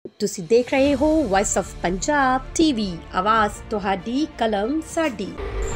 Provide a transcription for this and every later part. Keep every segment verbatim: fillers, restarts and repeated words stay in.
ਤੁਸੀਂ ਦੇਖ ਰਹੇ ਹੋ ਵੌਇਸ ਆਫ ਪੰਜਾਬ ਟੀਵੀ, ਆਵਾਜ਼ ਤੁਹਾਡੀ, ਕਲਮ ਸਾਡੀ।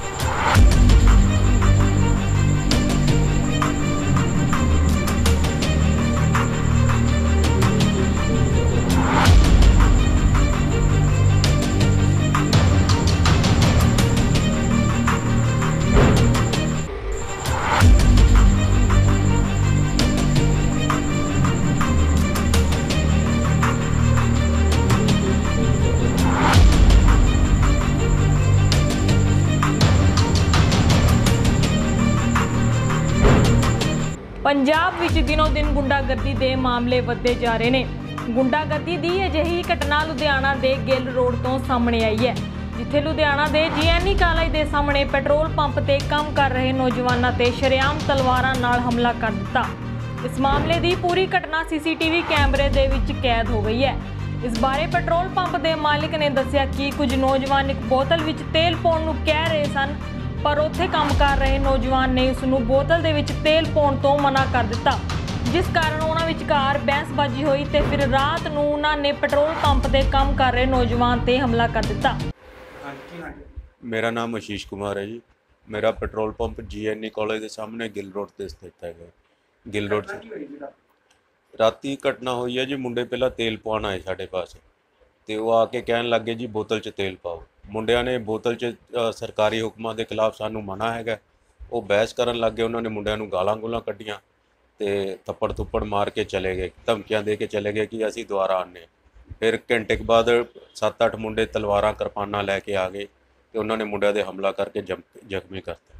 पंजाब विच दिनों दिन गुंडागर्दी के मामले वधदे जा रहे हैं। गुंडागर्दी की अजिही घटना लुधियाना के गिल रोड तो सामने आई है, जिथे लुधियाना के जी एन ई कॉलेज के सामने पेट्रोल पंप ते काम कर रहे नौजवानों ते शरेआम तलवारां नाल हमला कर दिता। इस मामले की पूरी घटना सी सी टी वी कैमरे दे विच कैद हो गई है। इस बारे पेट्रोल पंप के मालिक ने दस्सिया कि कुछ नौजवान एक बोतल विच तेल पाउण नूं कह रहे सन, पर उत्थे काम कर रहे नौजवान ने उसनूं बोतल दे विच तेल पाउण तो मना कर दिता, जिस कारण उन्हां विचकार बहसबाजी हुई ते फिर रात नूं उन्हां ने पेट्रोल पंप ते काम कर रहे नौजवान ते हमला कर दिता। मेरा नाम आशीष कुमार है जी। मेरा petrol pump G N E college के सामने गिल रोड ते स्थित है। गिल रोड राती घटना हुई है जी। मुंडे पहला तेल पवाउण आए साडे पास ते वो आके कहन लग गए जी बोतल च तेल पाओ। मुंडिया ने बोतल च सरकारी हुक्मां के खिलाफ सानू मना है, वो बहस करन लग गए। उन्होंने मुंडिया नूं गालां गूलां कड्डियां ते थप्पड़ थुप्पड़ मार के चले गए, धमकियां दे के चले गए कि असीं दुबारा आने। फिर घंटे के बाद सत्त अठ मुंडे तलवारां किरपानां लैके आ गए तो उन्होंने मुंडिया दे हमला करके जम जख्मी करता।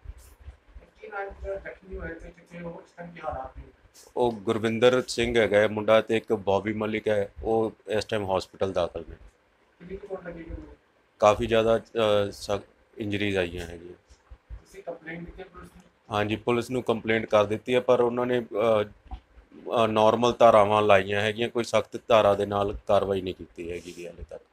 वो गुरविंदर सिंह है मुंडा ते एक बॉबी मलिक है, वो इस टाइम हॉस्पिटल दाखिल ने। काफ़ी ज़्यादा इंजरीज आई हैं जी। हाँ जी, पुलिस नूं कंप्लेंट कर दी है, पर उन्होंने नॉर्मल धारावां लाइयां है, कोई सख्त धारा दे नाल कार्रवाई नहीं की हैगी हाले तक।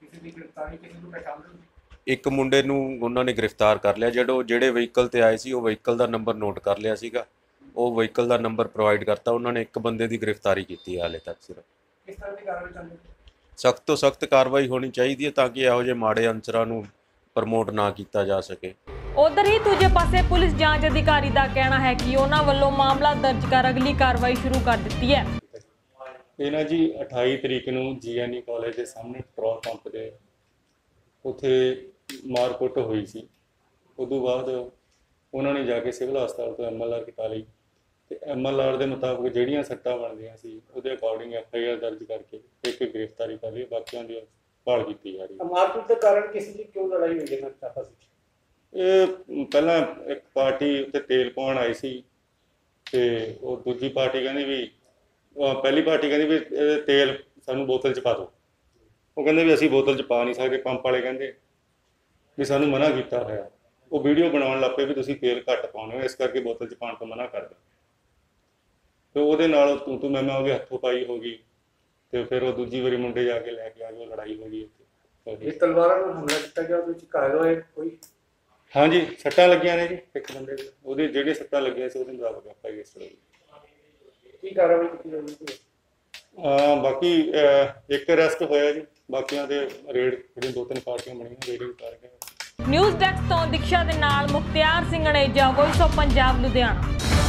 एक मुंडे नूं उन्होंने गिरफ्तार कर लिया। जो जिहड़े व्हीकल ते आए सी वो व्हीकल का नंबर नोट कर लिया सीगा, वो व्हीकल का नंबर प्रोवाइड करता। उन्होंने एक बंदे की गिरफ्तारी की है हाले तक सिर्फ। सख्त तो सख्त कार्रवाई होनी चाहिए ताकि इहो जिहे माड़े अंसरां नूं प्रमोट ना किया जा सके। उधर ही दूजे पासे पुलिस जांच अधिकारी का कहना है कि उन्हां वल्लों मामला दर्ज कर अगली कार्रवाई शुरू कर दी है। ये ना जी अठाई तरीक नूं जी एन ई कॉलेज के सामने पेट्रोल पंप के उत्थे मारकुट हुई सी। उदों बाद उन्होंने जाके सिविल हस्पताल तो एम एल आर कटा ली ते एम एल आर के मुताबिक जिहड़ियां सट्टां बनदियां सी उहदे अकॉर्डिंग एफ आई आर दर्ज करके एक गिरफ्तारी कर ली, बाकियां दी भाल की जा रही। मारकुट के कारण किसी की क्यों लड़ाई हुई है आपस में? ये पहला एक पार्टी उत्ते तेल पाउण आई सी ते वो दूजी पार्टी कहंदी भी पहली पार्टी कहंदी भी तेल सानू बोतल च पा दो। वो कहंदे भी असीं बोतल च पा नहीं सकदे। पंप वाले कहंदे भी सानू मना किया होया। वो वीडियो बनाउण लग पे भी तुसीं तेल घट पाउंदे हो, इस करके बोतल च पाउण तो मना कर दो। तो वो नाल तू तू मैं मैं हो गई, हथों पाई हो गई तो फिर वो दूजी बारी मुंडे जाके लैके आ गए, लड़ाई हो गई। इस तलवारां नाल हमला किया गया, ਉਹਦੇ ਵਿੱਚ ਘਾयल ਹੋਏ कोई? हाँ जी, सट्टां लगियां ने जी। एक बंदे दे ਉਹਦੇ ਜਿਹੜੇ ਸੱਟਾਂ ਲੱਗੀਆਂ ਸੀ ਉਹਦੇ ਮੁਤਾਬਕ ਆਪਾਂ ਹੀ ਇਸ ਤਰ੍ਹਾਂ ਕੀ ਕਾਰਵਾਈ ਕੀਤੀ ਜਾਊਗੀ? ਹਾਂ ਬਾਕੀ ਇੱਕ ਅਰੈਸਟ ਹੋਇਆ ਜੀ, ਬਾਕੀਆਂ ਦੇ ਰੇਡ ਜਿਹੜੀਆਂ ਦੋ ਤਿੰਨ ਪਾਰਟੀਆਂ ਬਣੀਆਂ ਰੇਡ ਉਤਾਰ ਕੇ। न्यूज़ डेस्क तो दीक्षा दे नाल मुख्तियार सिंह नेजा, वॉइस ऑफ पंजाब, लुधियाना।